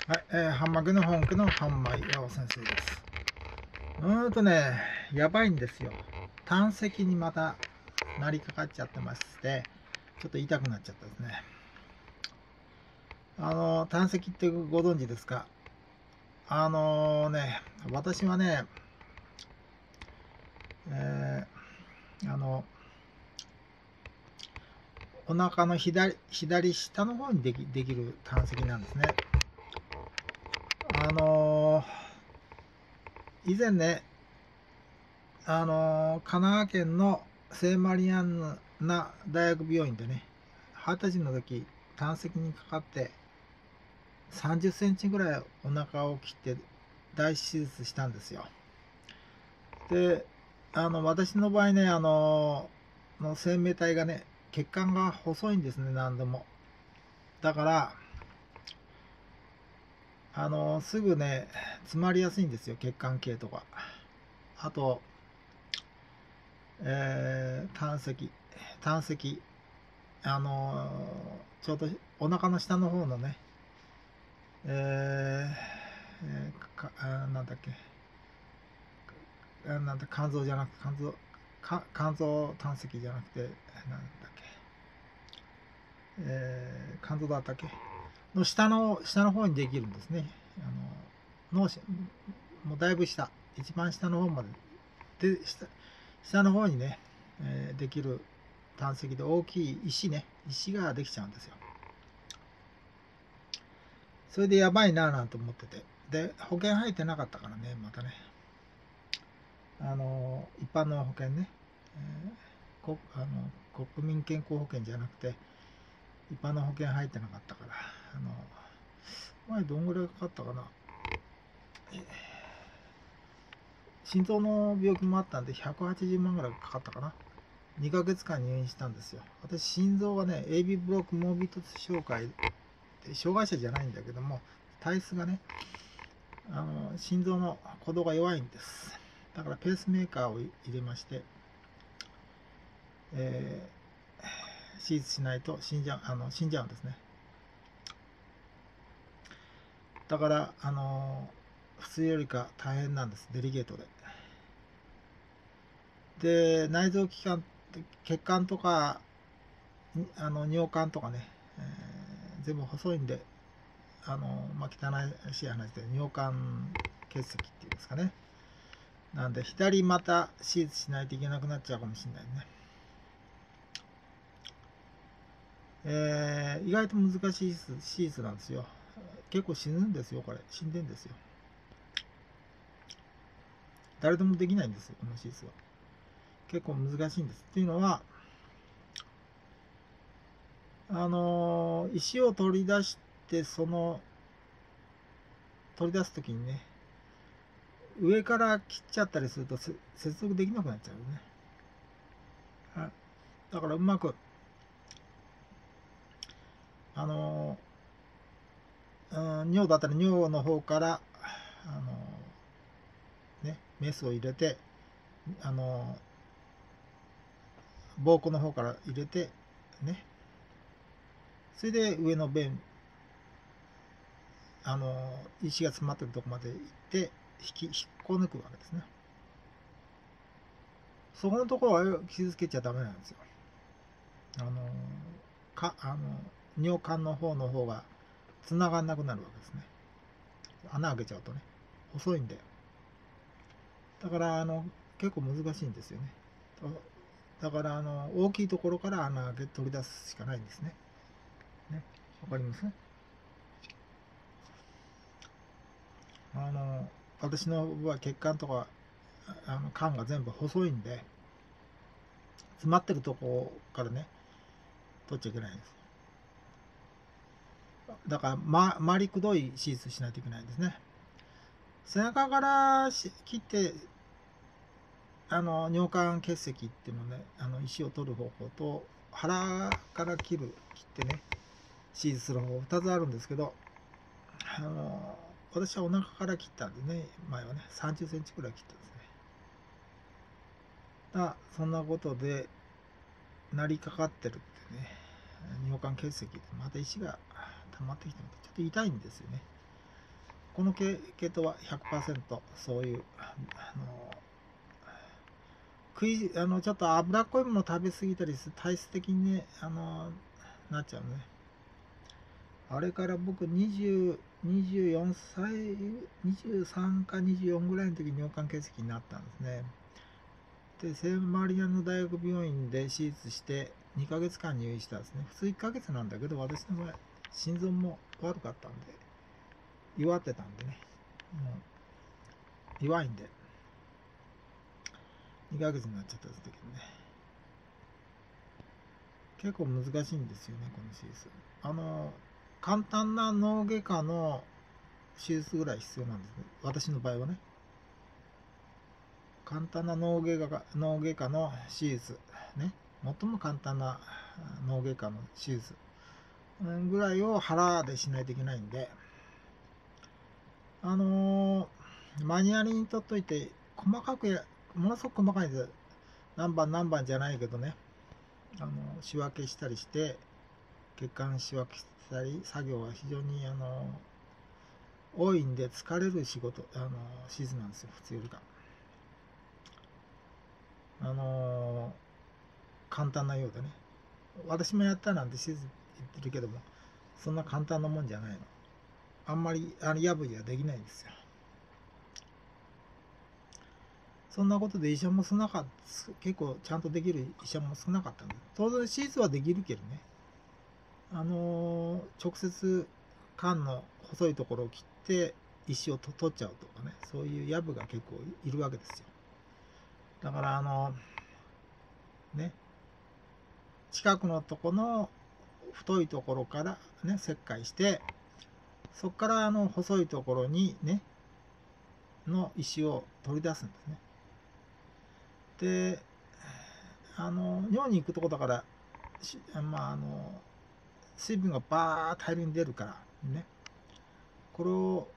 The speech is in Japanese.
はい、ハンマグの本家のハンマイヤオ先生です。やばいんですよ。胆石にまたなりかかっちゃってまして、ちょっと痛くなっちゃったですね。胆石ってご存知ですか？私はね、えー、あの、お腹の左下の方にできる胆石なんですね。以前ね、神奈川県の聖マリアンナ大学病院でね、20歳の時、胆石にかかって30センチぐらいお腹を切って大手術したんですよ。で、私の場合ね、生命体がね、血管が細いんですね、何でも。だから、すぐね、詰まりやすいんですよ、血管系とか。あと、胆石、ちょうどお腹の下の方のね、なんだっけ、なんだ、肝臓じゃなくて、肝臓胆石じゃなくて、なんだっけ、肝臓だったっけの下の方にできるんですね。脳しもうだいぶ一番下の方まで、下の方にね、できる胆石で大きい石ができちゃうんですよ。それでやばいなぁなんて思ってて。で、保険入ってなかったからね、またね。一般の保険ね。国民健康保険じゃなくて、一般の保険入ってなかったから、前どんぐらいかかったかな。心臓の病気もあったんで、180万ぐらいかかったかな。2ヶ月間入院したんですよ。私、心臓がね、AB ブロックモービット障害で、障害者じゃないんだけども、体質がね、心臓の鼓動が弱いんです。だからペースメーカーを入れまして、え手術しないと死んじゃうんですね。だから、普通よりか大変なんです、デリケートで。で、内臓器官、血管とか、尿管とかね、全部細いんで、汚いしい話で、尿管結石っていうんですかね。なんで、左また手術しないといけなくなっちゃうかもしれないね。意外と難しい手術なんですよ。結構死ぬんですよ、これ。死んでんですよ。誰でもできないんですよ、この手術は。結構難しいんです。っていうのは、石を取り出して、取り出すときにね、上から切っちゃったりすると接続できなくなっちゃうよね。はい。だからうまく、あの尿だったら尿の方から、メスを入れて、あの膀胱の方から入れて、ね。それで上の弁、石が詰まってるとこまで行って、引っこ抜くわけですね。そこのところは傷つけちゃダメなんですよ。あのかあの尿管の方が繋がんなくなるわけですね。穴開けちゃうとね、細いんで。だから結構難しいんですよね。だから大きいところから穴開け取り出すしかないんですね。ね、わかります？私の場合血管とか管が全部細いんで、詰まってるとこからね取っちゃいけないんです。だから、回りくどい手術しないといけないんですね。背中から切って、尿管結石っていうのね、石を取る方法と、腹から切ってね、手術する方法2つあるんですけど、私はお腹から切ったんでね、前はね、30センチくらい切ったんですね。そんなことで、なりかかってるってね、尿管結石って、また石が溜まってきて、ちょっと痛いんですよね。 この系統は 100% そういうちょっと脂っこいものを食べ過ぎたりする体質的にねなっちゃうね。あれから僕24歳23か24ぐらいの時に尿管結石になったんですね。で聖マリアンの大学病院で手術して2ヶ月間入院したんですね。普通1ヶ月なんだけど、私の場合心臓も悪かったんで、弱ってたんでね、もう弱いんで2ヶ月になっちゃったんですけどね、結構難しいんですよね、この手術。簡単な脳外科の手術ぐらい必要なんですね、私の場合はね。簡単な脳外科の手術ね、最も簡単な脳外科の手術ぐらいを腹でしないといけないんで、マニュアルにとっといて細かくものすごく細かいんです。何番何番じゃないけどね、仕分けしたりして血管仕分けしたり作業は非常に多いんで疲れる手術なんですよ、普通よりか。簡単なようでね、私もやったなんて手術言ってるけども、そんな簡単なもんじゃないの。あんまりやぶりはできないんですよ。そんなことで医者も少なかった、結構ちゃんとできる医者も少なかったんで、当然手術はできるけどね、直接管の細いところを切って石を取っちゃうとかね、そういうやぶが結構いるわけですよ。だからね、近くのとこの太いところからね切開して、そこから細いところにねの石を取り出すんですね。で尿に行くとこだからまあ水分がバーッと大量に出るからね、これを